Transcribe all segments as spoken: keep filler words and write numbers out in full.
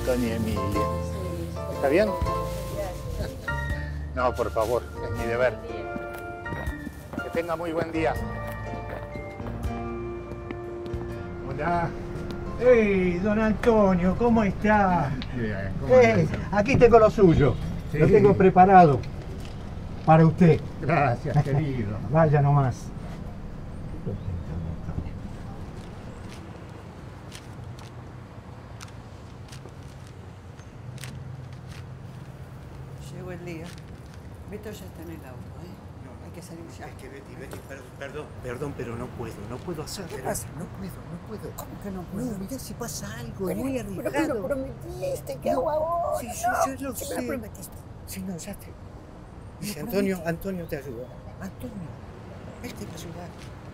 Antonio y Emilia. ¿Está bien? No, por favor, es mi deber. Que tenga muy buen día. Hola. ¡Hey, don Antonio! ¿Cómo está? Bien, ¿cómo Hey, aquí tengo lo suyo. Sí. Lo tengo preparado para usted. Gracias, querido. Vaya nomás. Llegó el día. Beto ya está en el auto, ¿eh? No, hay que salir ya. Es que Betty, Betty, perdón, perdón, perdón, pero no puedo, no puedo hacerlo. ¿Qué pasa? No puedo, no puedo. ¿Cómo que no puedo? No, mirá si pasa algo, es Pero- muy pero me arriesgado. lo prometiste, ¿qué No, hago ahora? sí, No, yo, yo lo ¿qué sé. me lo prometiste? Sí, no, ya te... Me Dice lo Antonio, Antonio te ayuda. Antonio, él te va a ayudar.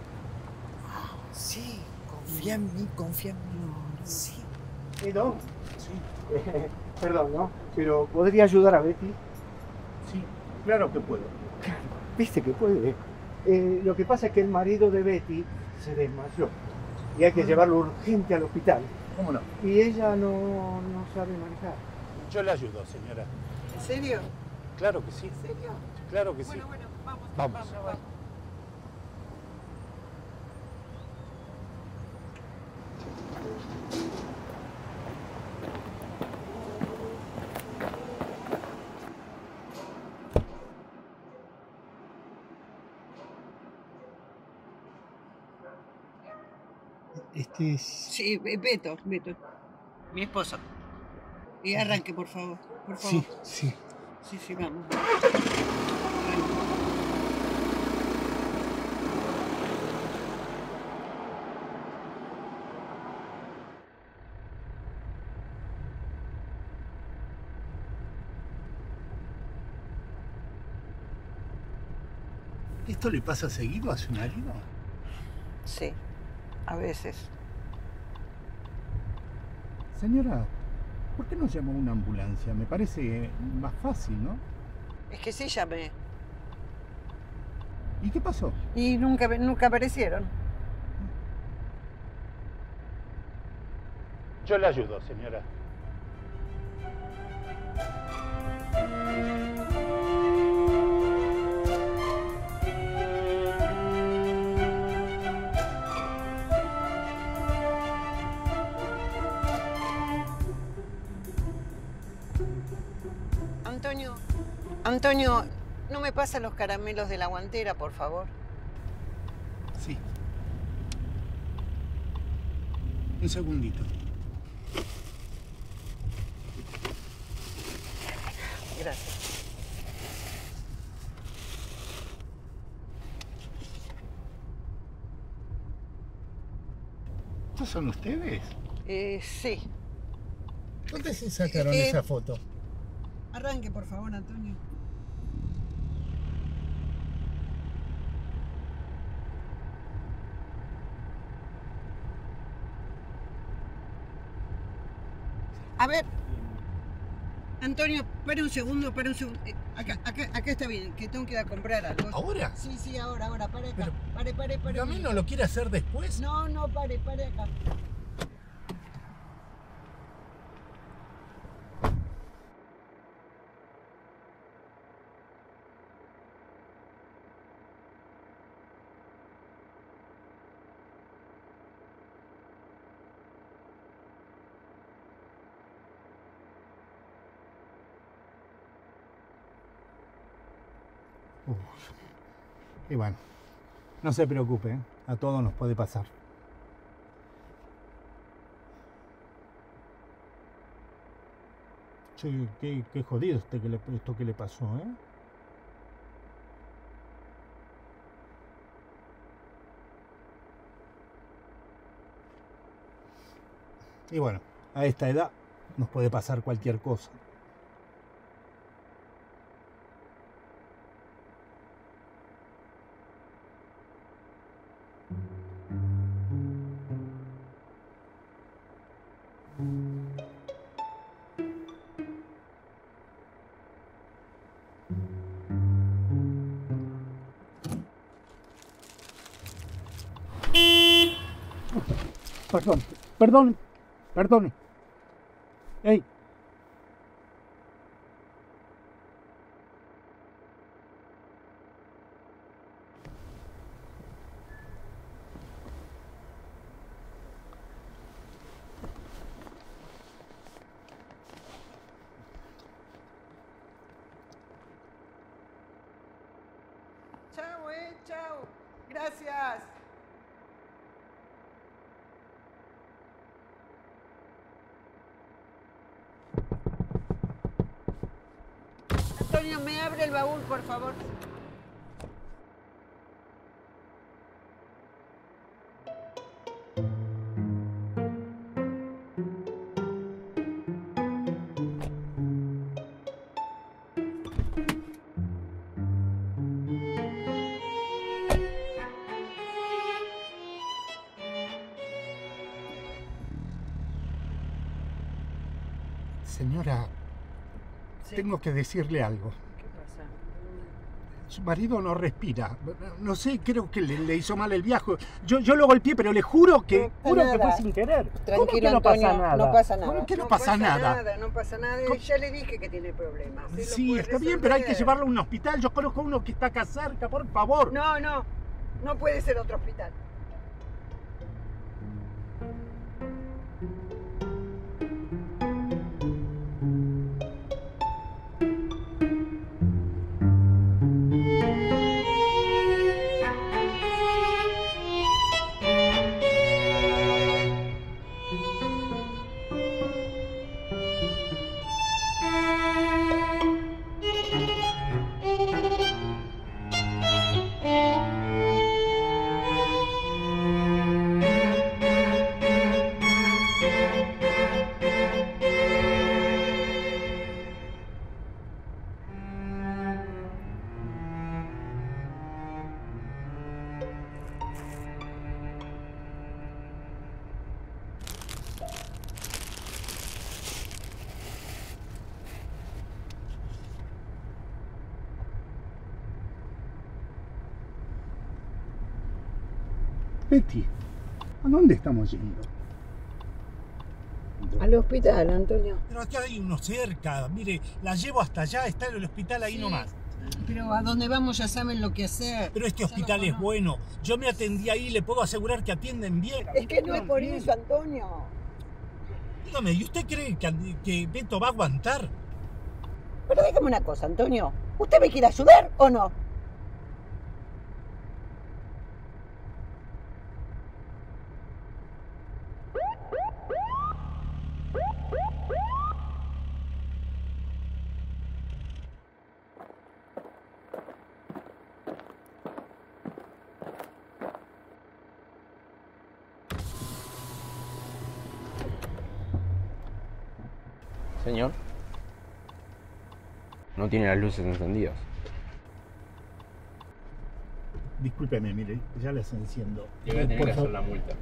Sí, confía en mí, confía en mí. Sí. ¿Perdón? Sí, Eh, perdón, ¿no? Pero ¿podría ayudar a Betty? sí, claro que puedo. Claro, viste que puede. Eh, lo que pasa es que el marido de Betty se desmayó y hay que llevarlo urgente al hospital. ¿Cómo no? Y ella no, no sabe manejar. Yo le ayudo, señora. ¿En serio? Claro que sí. ¿En serio? Claro que sí. Bueno, bueno, vamos. Vamos. vamos. Este es... Sí, Be- Beto, Beto. Mi esposo. Y arranque, por favor. Por favor. Sí, sí. Sí, sí, vamos. ¿Esto le pasa seguido a su marido? Sí, a veces. Señora, ¿por qué no llamó una ambulancia? Me parece más fácil, ¿no? Es que sí llamé. ¿Y qué pasó? Y nunca, nunca aparecieron. Yo le ayudo, señora. Antonio, Antonio, ¿no me pasa los caramelos de la guantera, por favor? Sí. Un segundito. Gracias. ¿Estos son ustedes? Eh, sí. ¿Dónde se sacaron Eh, esa foto? Arranque, por favor, Antonio. A ver. Antonio, para un segundo, para un segundo. Eh, acá, acá, acá está bien, que tengo que ir a comprar algo. ¿Ahora? Sí, sí, ahora, ahora, pare acá. Pero- pare, pare, pare. ¿Pero a mí no lo quiere hacer después? No, no, pare, pare acá. Uf. Y bueno, no se preocupe, ¿eh? A todos nos puede pasar. Che, qué, qué jodido este que le, esto que le pasó, ¿eh? Y bueno, a esta edad nos puede pasar cualquier cosa. Perdón, perdón, perdón. Ey, Gracias. Antonio, ¿me abre el baúl, por favor? Señora, Sí. tengo que decirle algo. ¿Qué pasa? Su marido no respira. No sé, creo que le, le hizo mal el viaje. Yo, yo lo golpeé, pero le juro que, No juro pasa que fue nada. sin querer. ¿Cómo Tranquilo, que no Antonio, pasa nada? no pasa nada. ¿Cómo que no, pasa, nada? No pasa nada. ¿Cómo? Ya le dije que tiene problemas. Él lo Sí, puede está bien, pero hay que resolver. llevarlo a un hospital. Yo conozco a uno que está acá cerca, por favor. No, no. No puede ser otro hospital. Betty, ¿a dónde estamos yendo? Al hospital, Antonio. Pero aquí hay uno cerca, mire, la llevo hasta allá, está en el hospital ahí Sí. nomás. Pero a donde vamos ya saben lo que hacer. Pero este Ya lo hospital es conozco. bueno, yo me atendí ahí, le puedo asegurar que atienden bien. Es que no es por eso, Antonio. Dígame, ¿y usted cree que, que Beto va a aguantar? Pero déjame una cosa, Antonio. ¿Usted me quiere ayudar o no? Señor, no tiene las luces encendidas. Discúlpeme, mire, ya las enciendo. Y me tiene Por que hacer favor. la multa.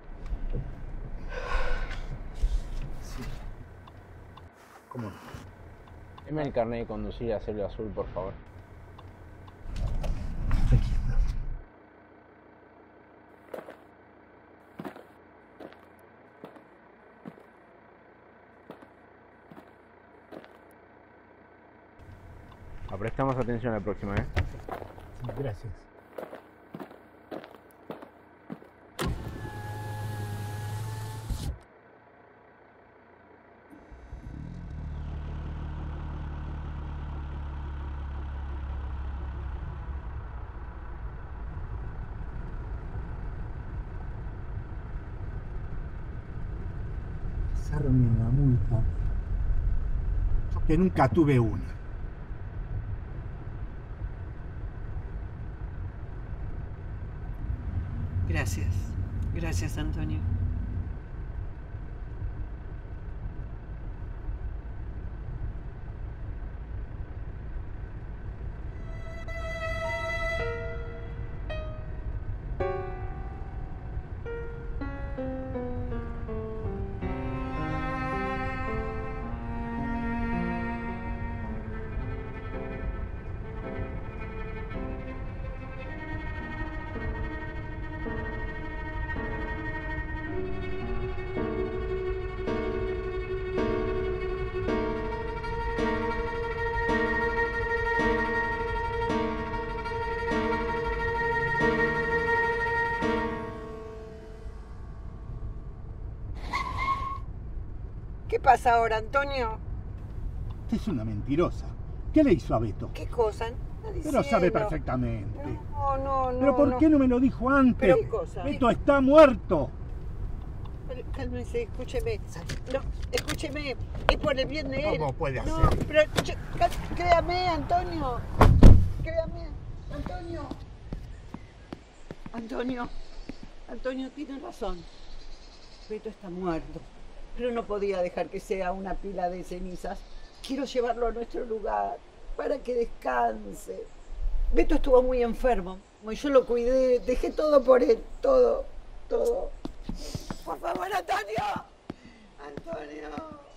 Sí. ¿Cómo no? Deme el carnet de conducir a cédula azul, por favor. Aquí está. Prestamos atención la próxima vez. Sí, gracias. Pasarme una multa. Yo que nunca tuve una. Gracias. Gracias, Antonio. ¿Qué pasa ahora, Antonio? Usted es una mentirosa. ¿Qué le hizo a Beto? ¿Qué cosa? Pero sabe perfectamente. No, no, no. ¿Pero por no. qué no me lo dijo antes? Pero qué cosa. Beto está muerto. Pero, cálmese, escúcheme. No, escúcheme. Es por el bien de él. ¿Cómo puede No, hacer? pero yo- cá- créame, Antonio. Créame, Antonio. Antonio. Antonio tiene razón. Beto está muerto. Pero no podía dejar que sea una pila de cenizas. Quiero llevarlo a nuestro lugar para que descanse. Beto estuvo muy enfermo. Como yo lo cuidé, dejé todo por él. Todo, todo. Por favor, Antonio. Antonio.